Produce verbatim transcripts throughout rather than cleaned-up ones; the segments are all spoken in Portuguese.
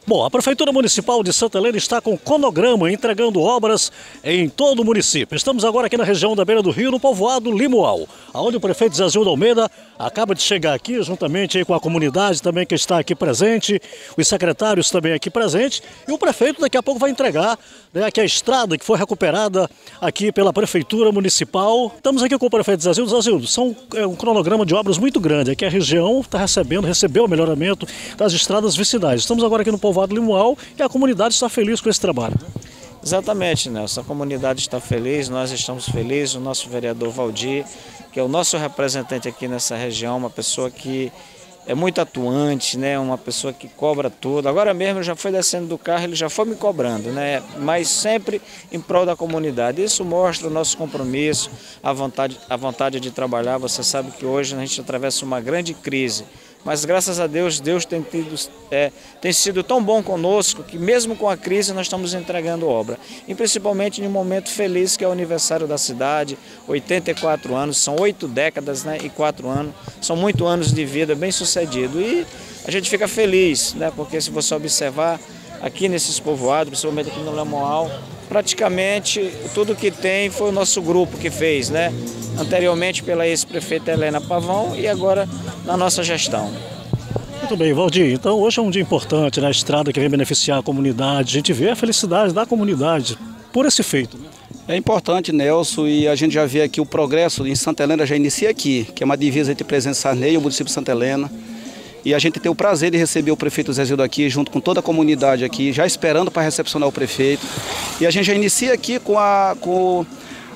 Bom, a Prefeitura Municipal de Santa Helena está com cronograma entregando obras em todo o município. Estamos agora aqui na região da Beira do Rio, no povoado Limoal, onde o prefeito Zezildo Almeida acaba de chegar aqui, juntamente aí com a comunidade também que está aqui presente, os secretários também aqui presentes, e o prefeito daqui a pouco vai entregar, né, aqui a estrada que foi recuperada aqui pela Prefeitura Municipal. Estamos aqui com o prefeito Zezildo. Zezildo, são é, um cronograma de obras muito grande. Aqui a região está recebendo, recebeu o melhoramento das estradas vicinais. Estamos agora aqui no povoado Limoal e a comunidade está feliz com esse trabalho. Exatamente, Nelson. A comunidade está feliz, nós estamos felizes. O nosso vereador Valdir, que é o nosso representante aqui nessa região, uma pessoa que é muito atuante, né? Uma pessoa que cobra tudo. Agora mesmo eu já fui descendo do carro, ele já foi me cobrando, né? Mas sempre em prol da comunidade. Isso mostra o nosso compromisso, a vontade, a vontade de trabalhar. Você sabe que hoje a gente atravessa uma grande crise. Mas graças a Deus, Deus tem, tido, é, tem sido tão bom conosco que mesmo com a crise nós estamos entregando obra. E principalmente em um momento feliz que é o aniversário da cidade, oitenta e quatro anos, são oito décadas, né, e quatro anos, são muitos anos de vida bem sucedido. E a gente fica feliz, né, porque se você observar aqui nesses povoados, principalmente aqui no Limoal, praticamente tudo que tem foi o nosso grupo que fez, né? Anteriormente pela ex-prefeita Helena Pavão e agora na nossa gestão. Muito bem, Valdir. Então hoje é um dia importante na estrada que vem beneficiar a comunidade. A gente vê a felicidade da comunidade por esse feito. É importante, Nelson, e a gente já vê aqui o progresso em Santa Helena, já inicia aqui, que é uma divisa entre Presidente Sarney e o município de Santa Helena. E a gente tem o prazer de receber o prefeito Zezildo aqui, junto com toda a comunidade aqui, já esperando para recepcionar o prefeito. E a gente já inicia aqui com, a, com,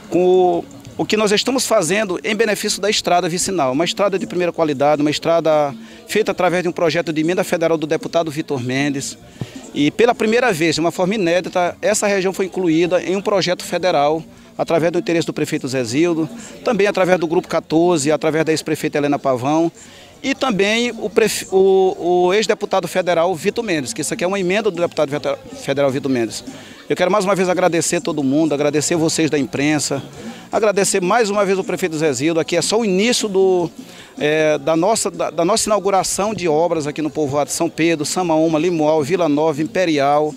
com o que nós estamos fazendo em benefício da estrada vicinal. Uma estrada de primeira qualidade, uma estrada feita através de um projeto de emenda federal do deputado Vitor Mendes. E pela primeira vez, de uma forma inédita, essa região foi incluída em um projeto federal, através do interesse do prefeito Zezildo, também através do Grupo quatorze, através da ex-prefeita Helena Pavão, e também o, o, o ex-deputado federal Vitor Mendes, que isso aqui é uma emenda do deputado federal Vitor Mendes. Eu quero mais uma vez agradecer todo mundo, agradecer vocês da imprensa, agradecer mais uma vez o prefeito Zezildo. Aqui é só o início do, é, da, nossa, da, da nossa inauguração de obras aqui no povoado São Pedro, Samaúma, Limoal, Vila Nova, Imperial.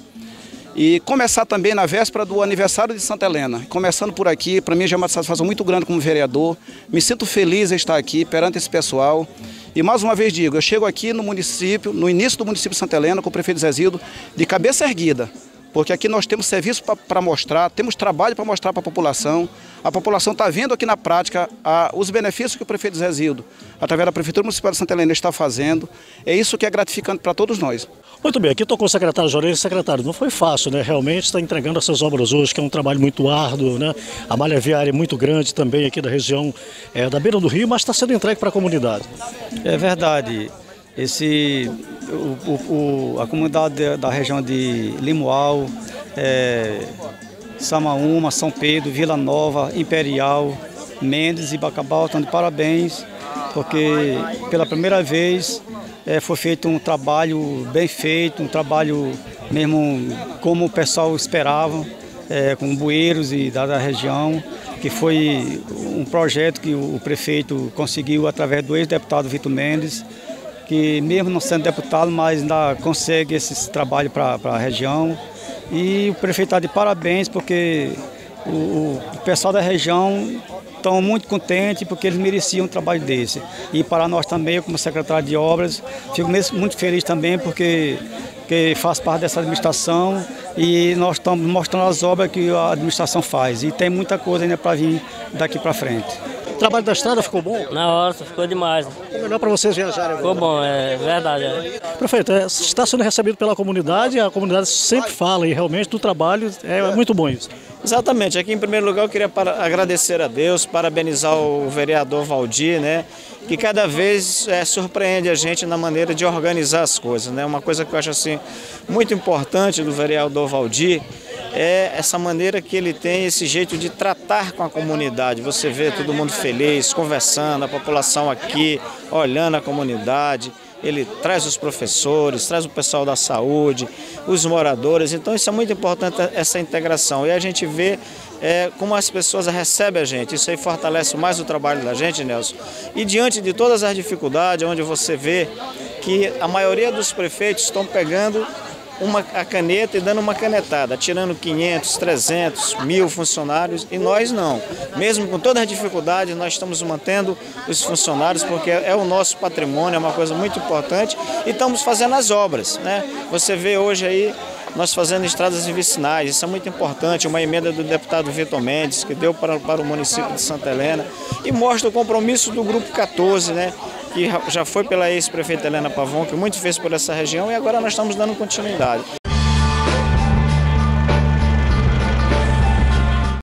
E começar também na véspera do aniversário de Santa Helena. Começando por aqui, para mim já é uma satisfação muito grande como vereador. Me sinto feliz em estar aqui perante esse pessoal. E mais uma vez digo, eu chego aqui no município, no início do município de Santa Helena, com o prefeito Zezildo, de cabeça erguida. Porque aqui nós temos serviço para mostrar, temos trabalho para mostrar para a população. A população está vendo aqui na prática a, os benefícios que o prefeito Zezildo, através da Prefeitura Municipal de Santa Helena, está fazendo. É isso que é gratificante para todos nós. Muito bem, aqui estou com o secretário Jorge. Secretário, não foi fácil, né? Realmente está entregando essas obras hoje, que é um trabalho muito árduo, né? A malha viária é muito grande também aqui da região é, da Beira do Rio, mas está sendo entregue para a comunidade. É verdade. Esse, o, o, a comunidade da região de Limoal, é, Samaúma, São Pedro, Vila Nova, Imperial, Mendes e Bacabal estão de parabéns, porque pela primeira vez é, foi feito um trabalho bem feito, um trabalho mesmo como o pessoal esperava, é, com bueiros e da, da região, que foi um projeto que o, o prefeito conseguiu através do ex-deputado Vitor Mendes, que mesmo não sendo deputado, mas ainda consegue esse trabalho para a região. E o prefeito está de parabéns, porque o, o pessoal da região estão muito contentes, porque eles mereciam um trabalho desse. E para nós também, como secretário de obras, fico muito feliz também, porque que faço parte dessa administração e nós estamos mostrando as obras que a administração faz. E tem muita coisa ainda para vir daqui para frente. O trabalho da estrada ficou bom? Na hora, ficou demais. Ficou melhor para vocês viajarem agora. Ficou bom, é verdade. É. Prefeito, é, está sendo recebido pela comunidade, a comunidade sempre fala e realmente do trabalho é muito bom isso. Exatamente. Aqui em primeiro lugar eu queria para, agradecer a Deus, parabenizar o vereador Valdir, né, que cada vez é, surpreende a gente na maneira de organizar as coisas, né? Uma coisa que eu acho assim muito importante do vereador Valdir é essa maneira que ele tem, esse jeito de tratar com a comunidade. Você vê todo mundo feliz, conversando, a população aqui, olhando a comunidade. Ele traz os professores, traz o pessoal da saúde, os moradores. Então isso é muito importante, essa integração. E a gente vê é, como as pessoas recebem a gente. Isso aí fortalece mais o trabalho da gente, Nelson. E diante de todas as dificuldades, onde você vê que a maioria dos prefeitos estão pegando uma a caneta e dando uma canetada, tirando quinhentos, trezentos, mil funcionários, e nós não. Mesmo com todas as dificuldades, nós estamos mantendo os funcionários, porque é o nosso patrimônio, é uma coisa muito importante, e estamos fazendo as obras, né? Você vê hoje aí nós fazendo estradas e vicinais, isso é muito importante, uma emenda do deputado Vitor Mendes, que deu para, para o município de Santa Helena, e mostra o compromisso do Grupo quatorze, né? Que já foi pela ex-prefeita Helena Pavão, que muito fez por essa região, e agora nós estamos dando continuidade.